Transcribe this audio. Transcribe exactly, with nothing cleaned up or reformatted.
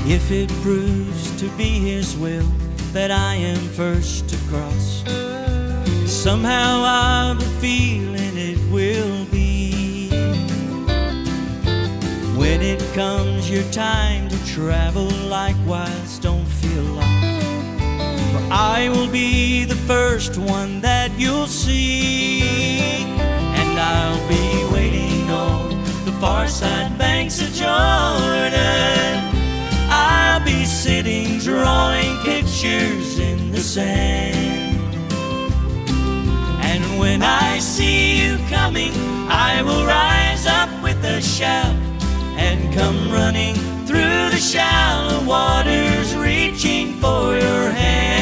If it proves to be His will that I am first to cross, somehow I've a feeling it will be. When it comes your time to travel, likewise don't feel lost, for I will be the first one that you'll see. And I'll be waiting on the far side banks of Jordan. I'll be sitting drawing pictures in the sand. And when I see you coming, I will rise up with a shout and come running through the shallow waters, reaching for your hand.